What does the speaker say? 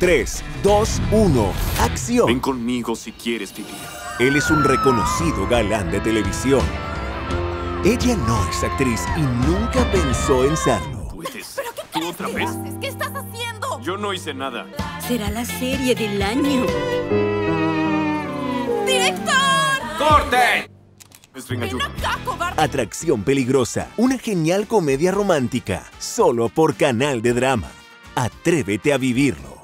3, 2, 1, ¡acción! Ven conmigo si quieres vivir. Él es un reconocido galán de televisión. Ella no es actriz y nunca pensó en serlo. ¿Puedes? ¿Pero qué ¿Tú crees otra que vez? haces? ¿Qué estás haciendo? Yo no hice nada. Será la serie del año. ¡Director! ¡Corte! String, ¡Ven ayúdame. acá, cobarde! Atracción peligrosa, una genial comedia romántica, solo por Canal de Drama. Atrévete a vivirlo.